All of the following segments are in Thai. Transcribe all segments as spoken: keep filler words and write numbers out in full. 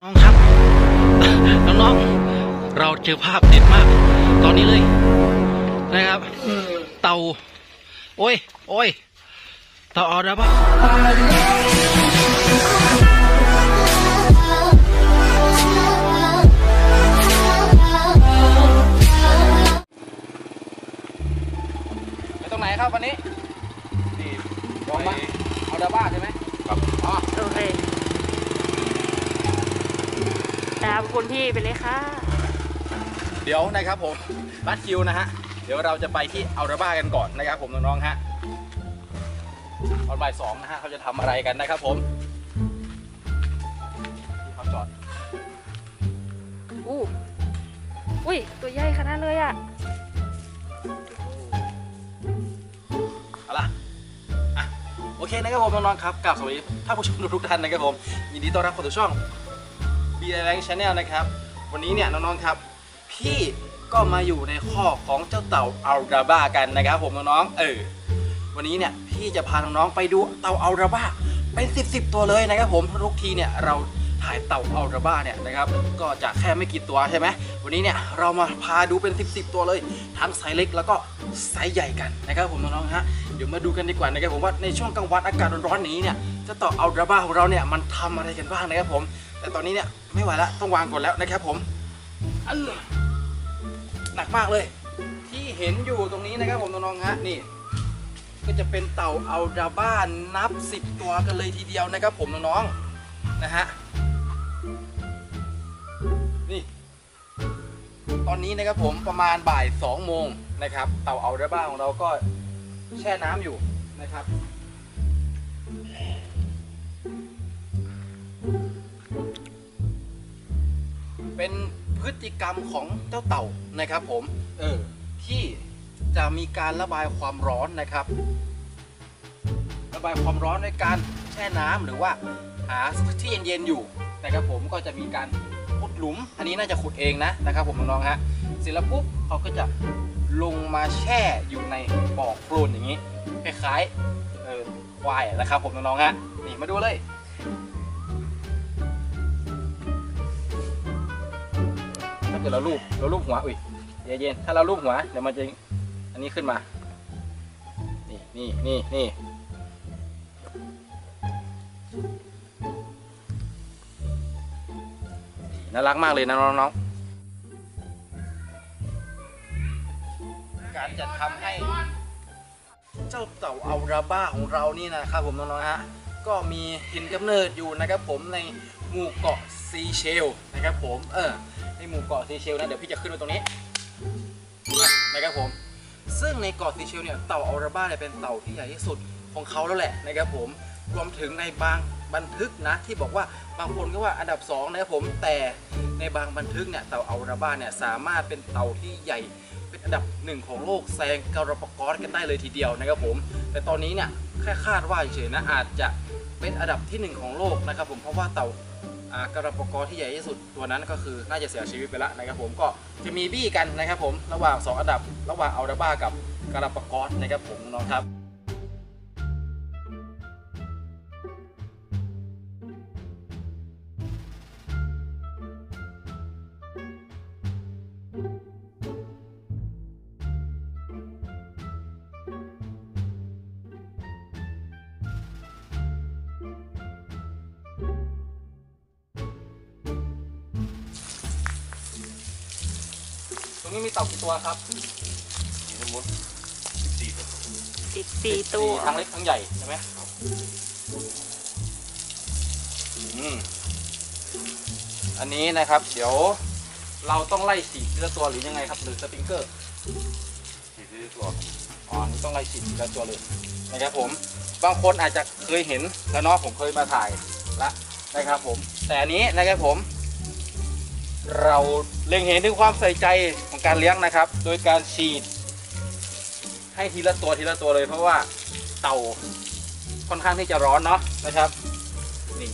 น้องครับน้องๆเราเจอภาพเด็ดมากตอนนี้เลยนะครับเต่าโอ้ยโอ้ยเต่าเอาได้ปะไปตรงไหนครับวันนี้นี่บอกมาเอาดาบ้าใช่ไหมครับอ๋อโอเคตามคุณพี่ไปเลยค่ะเดี๋ยวนะครับผมบัสคิวนะฮะเดี๋ยวเราจะไปที่อัลดาบ้ากันก่อนนะครับผมน้องๆฮะตอนบ่ายสองนะฮะเขาจะทำอะไรกันนะครับผมที่เขาจอดอู้อุ้ยตัวใหญ่ขนาดเลยอ่ะเอาล่ะอ่ะโอเคนะครับผมน้องๆครับกราบสวัสดีท่านผู้ชมทุกท่านนะครับผมยินดีต้อนรับเข้าสู่ช่อง บี ไอ Rank Channel นะครับวันนี้เนี่ยน้องๆครับพี่ก็มาอยู่ในข้อของเจ้าเต่าอัลดาบ้ากันนะครับผมน้องๆเออวันนี้เนี่ยพี่จะพาน้องๆไปดูเต่าอัลดาบ้าเป็นสิบสิบตัวเลยนะครับผมทุกทีเนี่ยเราถ่ายเต่าอัลดาบ้าเนี่ยนะครับก็จะแค่ไม่กี่ตัวใช่ไหมวันนี้เนี่ยเรามาพาดูเป็นสิบสิบตัวเลยทั้งไซส์เล็กแล้วก็ไซส์ใหญ่กันนะครับผมน้องๆฮะเดี๋ยวมาดูกันดีกว่านะครับผมว่าในช่วงกลางวันอากาศร้อนๆนี้เนี่ยเจ้าเต่าอัลดาบ้าของเราเนี่ยมันทำอะไรกันบ้างนะครับผมแต่ตอนนี้เนี่ยไม่ไหวแล้วต้องวางก่อนแล้วนะครับผมหนักมากเลยที่เห็นอยู่ตรงนี้นะครับผมน้องๆฮะนี่ก็จะเป็นเต่าอัลดาบ้านับสิบตัวกันเลยทีเดียวนะครับผมน้องๆนะฮะนี่ตอนนี้นะครับผมประมาณบ่ายสองโมงนะครับเต่าอัลดาบ้าของเราก็แช่น้ำอยู่นะครับเป็นพฤติกรรมของเจ้าเต่านะครับผมเออที่จะมีการระบายความร้อนนะครับระบายความร้อนในการแช่น้ำหรือว่าหาที่เย็นๆอยู่นะครับผมก็จะมีการขุดหลุมอันนี้น่าจะขุดเองนะนะครับผมน้องๆฮะเสร็จแล้วปุ๊บเขาก็จะลงมาแช่อยู่ในบ่อโคลนอย่างนี้คล้ายๆเออควายนะครับผมน้องๆฮะนี่มาดูเลยถ้าเกิดเราลูบเราลูบหัวอุ้ยเย็นๆถ้าเราลูบหัวเดี๋ยวมันจะอันนี้ขึ้นมานี่นี่นี่นี่น่ารักมากเลยนะน้องๆการจะทำให้เจ้าเต่าอัลดาบ้าของเรานี่นะครับผมน้องๆฮะก็มีถิ่นกำเนิดอยู่นะครับผมในหมู่เกาะซีเชลนะครับผมเออในหมู่เกาะซีเชลนะเดี๋ยวพี่จะขึ้นมาตรงนี้นะครับผมซึ่งในเกาะซีเชลเนี่ยเต่าอัลดาบ้าเนี่ยเป็นเต่าที่ใหญ่ที่สุดของเขาแล้วแหละนะครับผมรวมถึงในบางบันทึกนะที่บอกว่าบางคนก็ว่าอันดับสองนะครับผมแต่ในบางบันทึกเนี่ยเต่าอัลดาบ้าเนี่ยสามารถเป็นเต่าที่ใหญ่เป็นอันดับหนึ่งของโลกแซงกาลาปากอสกันได้เลยทีเดียวนะครับผมแต่ตอนนี้เนี่ยแค่คาดว่าเฉยๆนะอาจจะเป็นอันดับที่หนึ่งของโลกนะครับผมเพราะว่าเต่ากาลาปากอสที่ใหญ่ที่สุดตัวนั้นก็คือน่าจะเสียชีวิตไปแล้วนะครับผมก็จะมีบี้กันนะครับผมระหว่างสองอันดับระหว่างอัลดาบ้ากับกาลาปากอสนะครับผมน้องครับตรงนี้มีเต่ากี่ตัวครับมีทั้งหมดสิบสี่ตัวสิบสี่ตัวทั้งเล็กทั้งใหญ่ใช่ไหมอืมอันนี้นะครับเดี๋ยวเราต้องไล่ฉีดทีละตัวหรือยังไงครับหรือสปริงเกอร์ฉีดทีละตัวอ๋อนี่ต้องไล่ฉีดทีละตัวเลยนะครับผมบางคนอาจจะเคยเห็นแล้วเนาะผมเคยมาถ่ายละนะครับผมแต่อันนี้นะครับผมเราเล็งเห็นถึงความใส่ใจของการเลี้ยงนะครับโดยการฉีดให้ทีละตัวทีละตัวเลยเพราะว่าเต่าค่อนข้างที่จะร้อนเนาะนะครับนี่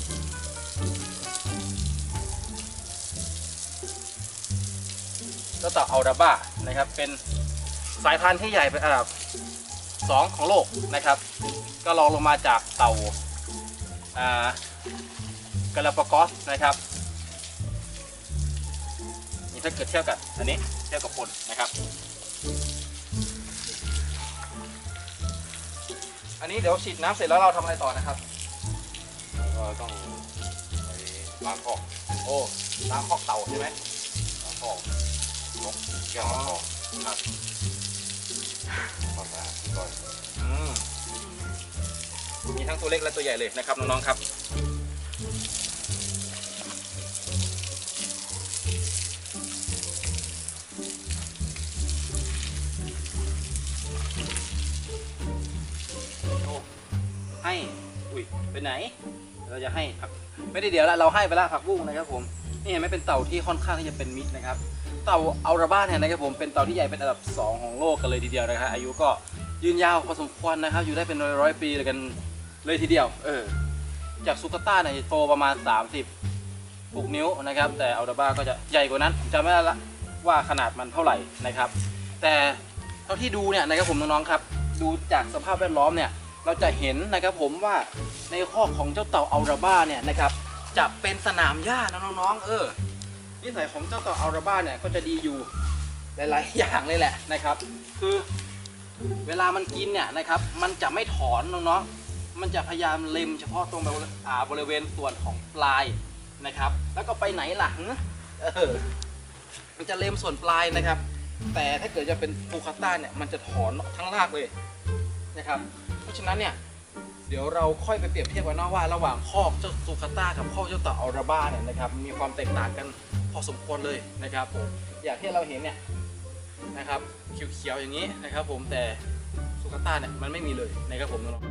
เจ้าเต่าอัลดาบ้านะครับเป็นสายพันธุ์ที่ใหญ่เป็นอันดับสองของโลกนะครับก็รองลงมาจากเต่ากาลาปากอสนะครับถ้าเกิดเทียบกับอันนี้เทียบกับคนนะครับอันนี้เดี๋ยวฉีดน้ำเสร็จแล้วเราทำอะไรต่อนะครับก็ต้องไปล้างคอกโอ้ล้างคอกเต่าใช่ไหมล้างคอกนกแก้วคอกครับความสะอาดก่อนอืมมีทั้งตัวเล็กและตัวใหญ่เลยนะครับน้องๆครับให้อุ้ยไปไหนเราจะให้ผักไม่ได้เดี๋ยวละเราให้ไปละผักบุ้งนะครับผมนี่เห็นไหมเป็นเต่าที่ค่อนข้างที่จะเป็นมิตรนะครับเต่าอัลราบ้าเนี่ยนะครับผมเป็นเต่าที่ใหญ่เป็นอันดับสองของโลกกันเลยทีเดียวนะครับอายุก็ยืนยาวพอสมควรนะครับอยู่ได้เป็นร้อยๆปีเลยกันเลยทีเดียวเออจากซูกาต้าเนี่ยโตประมาณสามสิบหกนิ้วนะครับแต่อัลราบ้าก็จะใหญ่กว่านั้นจำไม่ได้ละว่าขนาดมันเท่าไหร่นะครับแต่เท่าที่ดูเนี่ยนะครับผมน้องๆครับดูจากสภาพแวดล้อมเนี่ยเราจะเห็นนะครับผมว่าในคอกของเจ้าเต่าอัลราบ้าเนี่ยนะครับจะเป็นสนามหญ้านะน้องๆเออนิสัยของเจ้าเต่าอัลราบ้าเนี่ยก็จะดีอยู่หลายๆอย่างเลยแหละนะครับคือเวลามันกินเนี่ยนะครับมันจะไม่ถอนน้องๆมันจะพยายามเล็มเฉพาะตรงบริเวณส่วนของปลายนะครับแล้วก็ไปไหนหลังเออมันจะเล็มส่วนปลายนะครับแต่ถ้าเกิดจะเป็นฟูคาต้าเนี่ยมันจะถอนทั้งรากเลยนะครับเพราะฉะนั้นเนี่ยเดี๋ยวเราค่อยไปเปรียบเทียบกันนะว่าระหว่างคอกเจ้าซูคาต้ากับคอกเจ้าเต่าอัลราบ้าเนี่ยนะครับมีความแตกต่างกันพอสมควรเลยนะครับผมอย่างที่เราเห็นเนี่ยนะครับเขียวๆอย่างนี้นะครับผมแต่ซูคาต้าเนี่ยมันไม่มีเลยนะครับผมน้อง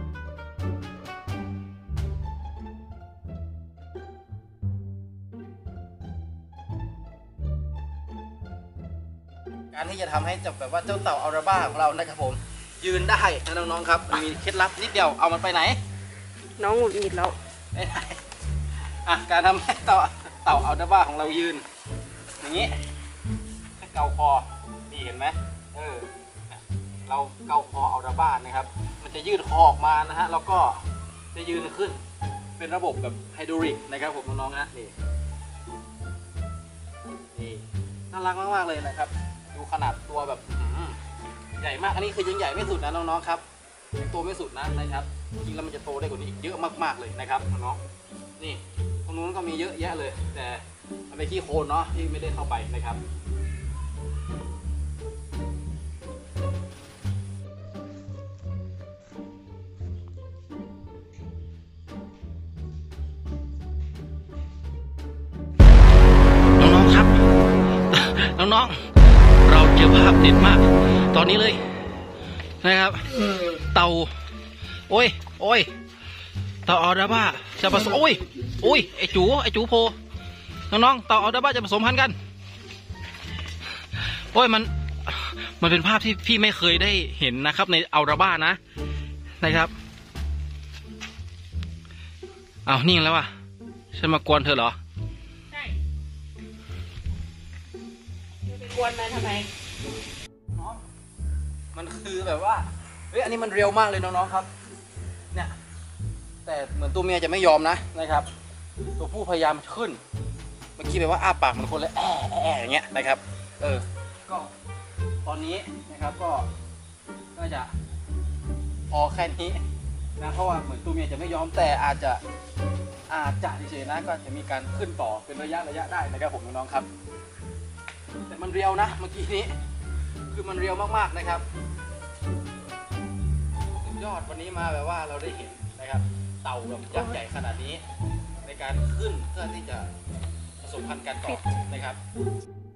การที่จะทำให้จับแบบว่าเจ้าเต่าอัลราบ้าของเรานะครับผมยืนได้นะน้องๆครับมีเคล็ดลับนิดเดียวเอามันไปไหนน้องหงุดหงิดแล้วไม่ได้อ่ะการทำให้เต่าเต่าอัลราบ้าของเรายืนอย่างนี้ให้เกาคอนี่เห็นไหมเออเราเกาคออัลราบ้านะครับมันจะยืดคอออกมานะฮะแล้วก็จะยืนขึ้นเป็นระบบแบบไฮดรอลิกนะครับผมน้องๆนะนี่นี่น่ารักมากๆเลยนะครับดูขนาดตัวแบบใหญ่มากอันนี้คือยังใหญ่ไม่สุดนะน้องๆครับยังโตไม่สุดนะนะครับจริงแล้วมันจะโตได้กว่านี้อีกเยอะมากๆเลยนะครับน้องนี่ตรงนู้นก็มีเยอะแยะเลยแต่มันเป็นขี้โคลนเนาะที่ไม่ได้เข้าไปนะครับน้องๆครับน้องๆเราเจอภาพเด็ดมากตอนนี้เลยนะครับเต่าโอ้ยโอ้ยเต่าอัลราบ้าจะผสมโอ้ยโอ้ยไอจูไอจูโพน้องๆเต่าอัลราบ้าจะผสมพันธุ์กันโอ้ยมันมันเป็นภาพที่พี่ไม่เคยได้เห็นนะครับในอัลราบ้านะนะครับอ้าวนิ่งแล้ววะฉันมากวนเธอเหรอใช่ไปกวนมันทำไมมันคือแบบว่าเฮ้ยอันนี้มันเร็วมากเลยน้องๆครับเนี่ยแต่เหมือนตัวเมียจะไม่ยอมนะนะครับตัวผู้พยายามขึ้นเมื่อกี้แบบว่าอ้าปากมันคนเลยแอะแอะอย่างเงี้ยนะครับเออก็ตอนนี้นะครับก็ก็จะพอแค่นี้นะเพราะว่าเหมือนตัวเมียจะไม่ยอมแต่อาจจะอาจจะเฉยๆนะก็จะมีการขึ้นต่อเป็นระยะระยะได้นะครับผมน้องๆครับแต่มันเร็วนะเมื่อกี้นี้คือมันเร็วมากๆนะครับสุดยอดวันนี้มาแบบว่าเราได้เห็นนะครับเต่าแบบยักษ์ใหญ่ขนาดนี้ในการขึ้นเพื่อที่จะผสมพันธุ์กันต่อนะครับ